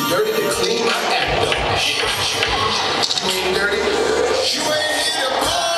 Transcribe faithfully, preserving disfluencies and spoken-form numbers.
dirty to clean my act up. You ain't dirty. You ain't here to